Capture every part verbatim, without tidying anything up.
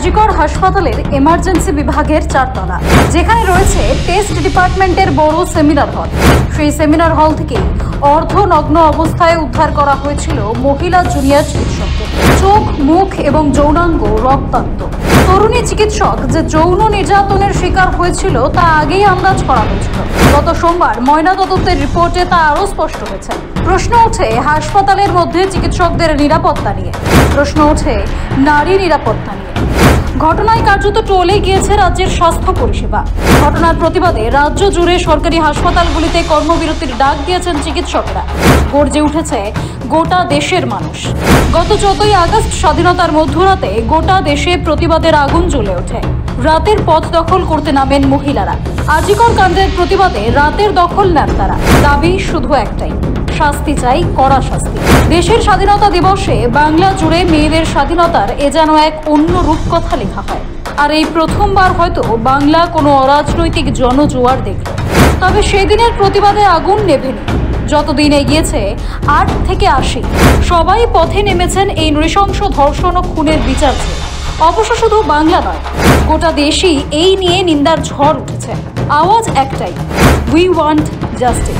আরজিকর হাসপাতালের এমার্জেন্সি বিভাগের চারতলা, যেখানে রয়েছে টেস্ট ডিপার্টমেন্টের বড় সেমিনার হল। সেই সেমিনার হল থেকে অর্ধনগ্ন অবস্থায় উদ্ধার করা হয়েছিল মহিলা জুনিয়র চিকিৎসককে। চোখ, মুখ এবং যৌনাঙ্গ রক্তাক্ত। তরুণী চিকিৎসক যে যৌন নির্যাতনের শিকার হয়েছিল তা আগেই আন্দাজ করা হয়েছিল। গত সোমবার ময়নাতদন্তের রিপোর্টে তা আরও স্পষ্ট হয়েছে। প্রশ্ন ওঠে হাসপাতালের মধ্যে চিকিৎসকদের নিরাপত্তা নিয়ে, প্রশ্ন ওঠে নারী নিরাপত্তা নিয়ে। ঘটনায় কার্যত টলে গিয়েছে রাজ্যের স্বাস্থ্য পরিষেবা। ঘটনার প্রতিবাদে রাজ্য জুড়ে সরকারি হাসপাতালগুলিতে কর্মবিরতির ডাক দিয়েছেন চিকিৎসকেরা। গর্জে উঠেছে গোটা দেশের মানুষ। গত চৌদ্দই আগস্ট স্বাধীনতার মধ্যরাতে গোটা দেশে প্রতিবাদের আগুন জ্বলে ওঠে। রাতের পথ দখল করতে নামেন মহিলারা। আরজিকর কাণ্ডের প্রতিবাদে রাতের দখল নেন তারা। দাবি শুধু একটাই, শাস্তি চাই, কড়া শাস্তি। দেশের স্বাধীনতা দিবসে বাংলা জুড়ে মেয়েদের স্বাধীনতার এ যেন এক অন্য রূপকথা লেখা হয়। আর এই প্রথমবার হয়তো বাংলা কোনো অরাজনৈতিক জনজোয়ার দেখল। তবে সেদিনের প্রতিবাদে আগুন নেভেনি। যতদিন এগিয়েছে আট থেকে আশি সবাই পথে নেমেছেন এই নৃশংস ধর্ষণ ও খুনের বিচার চেয়ে। অবশ্য শুধু বাংলা নয়, গোটা দেশই এই নিয়ে নিন্দার ঝড় উঠেছে। আওয়াজ একটাই, উই ওয়ান্ট জাস্টিস।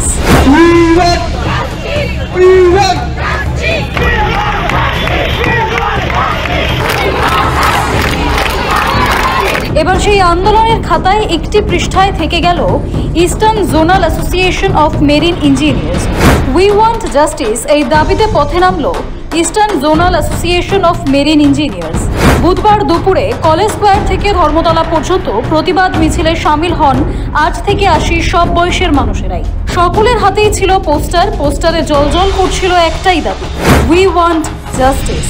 এবার সেই আন্দোলনের খাতায় একটি পৃষ্ঠায় থেকে গেল eastern zonal association of marine engineers. We want justice এই দাবিতে পথে নামলো eastern zonal association of marine engineers. বুধবার দুপুরে কলেজ স্কোয়ার থেকে ধর্মতলা পর্যন্ত প্রতিবাদ মিছিলে সামিল হন আট থেকে আশি সব বয়সের মানুষেরাই। সকলের হাতেই ছিল পোস্টার। পোস্টারে জলজল করছিল একটাই দাবি, উই ওয়ান্ট জাস্টিস।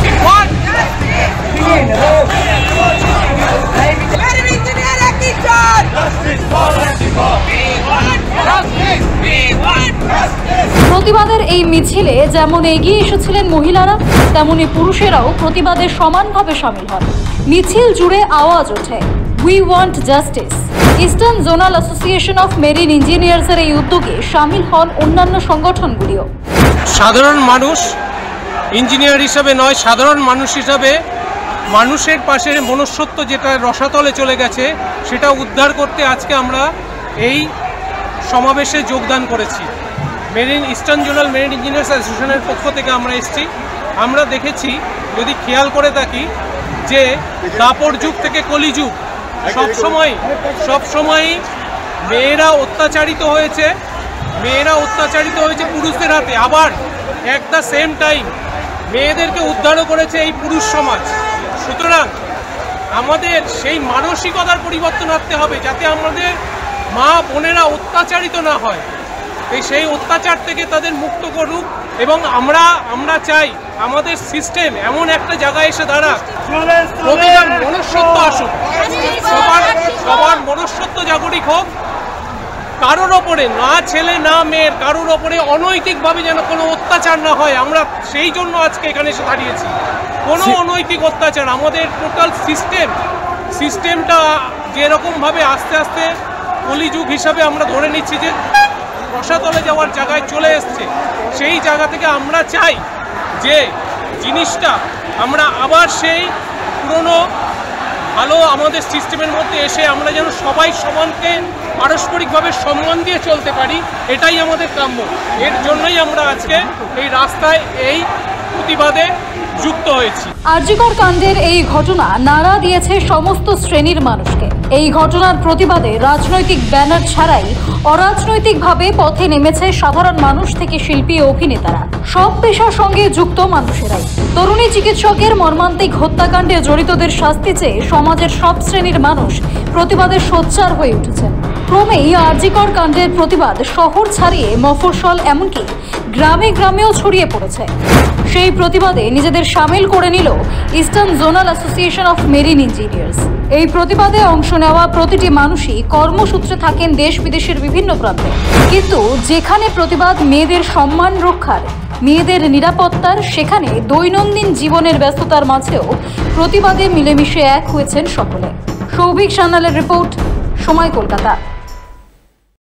প্রতিবাদের এই মিছিলে যেমন এগিয়ে এসেছিলেন মহিলারা, তেমনি পুরুষেরাও প্রতিবাদে সমানভাবে সামিল হন। মিছিল জুড়ে আওয়াজ ওঠে, we want justice. Eastern zonal association of marine ইঞ্জিনিয়ার্সের এই উদ্যোগে সামিল হন অন্যান্য সংগঠনগুলিও। সাধারণ মানুষ ইঞ্জিনিয়ার হিসাবে নয়, সাধারণ মানুষ হিসাবে মানুষের পাশে মনুষ্যত্ব যেটা রসাতলে চলে গেছে সেটা উদ্ধার করতে আজকে আমরা এই সমাবেশে যোগদান করেছি। Marine eastern zonal marine engineers অ্যাসোসিয়েশনের পক্ষ থেকে আমরা এসেছি। আমরা দেখেছি, যদি খেয়াল করে থাকি, যে দাপর যুগ থেকে কলিযুগ সবসময় সবসময় মেয়েরা অত্যাচারিত হয়েছে মেয়েরা অত্যাচারিত হয়েছে পুরুষদের হাতে। আবার অ্যাট দ্য সেম টাইম মেয়েদেরকে উদ্ধারও করেছে এই পুরুষ সমাজ। সুতরাং আমাদের সেই মানসিকতার পরিবর্তন আনতে হবে, যাতে আমাদের মা বোনেরা অত্যাচারিত না হয়। এই সেই অত্যাচার থেকে তাদের মুক্ত করুক এবং আমরা আমরা চাই আমাদের সিস্টেম এমন একটা জায়গায় এসে দাঁড়াক, প্রতিবার মনুষ্যত্ব আসুক, সবার সবার মনুষ্যত্ব জাগরিক হোক। কারোর ওপরে, না ছেলে না মেয়ের, কারোর ওপরে অনৈতিকভাবে যেন কোনো অত্যাচার না হয়। আমরা সেই জন্য আজকে এখানে এসে দাঁড়িয়েছি। কোনো অনৈতিক অত্যাচার, আমাদের টোটাল সিস্টেম সিস্টেমটা যেরকমভাবে আস্তে আস্তে কলিযুগ হিসাবে আমরা ধরে নিচ্ছি যে রসাতলে যাওয়ার জায়গায় চলে এসছে, সেই জায়গা থেকে আমরা চাই যে জিনিসটা আমরা আবার সেই পুরনো ভালো আমাদের সিস্টেমের মধ্যে এসে আমরা যেন সবাই সমানকে পারস্পরিকভাবে সম্মান দিয়ে চলতে পারি, এটাই আমাদের কাম্য। এর জন্যই আমরা আজকে এই রাস্তায় এই প্রতিবাদে যুক্ত হয়েছি। আরজিকর কাণ্ডের এই ঘটনা নাড়া দিয়েছে সমস্ত শ্রেণীর মানুষকে। এই ঘটনার প্রতিবাদে রাজনৈতিক ব্যানার ছাড়াই অরাজনৈতিকভাবে পথে নেমেছে সাধারণ মানুষ থেকে শিল্পী ও অভিনেতারা, সব পেশার সঙ্গে যুক্ত মানুষেরাই। তরুণী চিকিৎসকের মর্মান্তিক হত্যাকাণ্ডে জড়িতদের শাস্তি চেয়ে সমাজের সব শ্রেণীর মানুষ প্রতিবাদে সোচ্চার হয়ে উঠেছেন। ক্রমেই আরজিকর কাণ্ডের প্রতিবাদ শহর ছাড়িয়ে মফস্বল, এমনকি গ্রামে গ্রামেও ছড়িয়ে পড়েছে। সেই প্রতিবাদে নিজেদের সামিল করে নিল eastern zonal association of marine engineers. এই প্রতিবাদে অংশ নেওয়া প্রতিটি মানুষই কর্মসূত্রে থাকেন দেশ বিদেশের বিভিন্ন প্রান্তে। কিন্তু যেখানে প্রতিবাদ মেয়েদের সম্মান রক্ষার, মেয়েদের নিরাপত্তার, সেখানে দৈনন্দিন জীবনের ব্যস্ততার মাঝেও প্রতিবাদে মিলেমিশে এক হয়েছেন সকলে। সৌভিক সান্যালের রিপোর্ট, সময়, কলকাতা।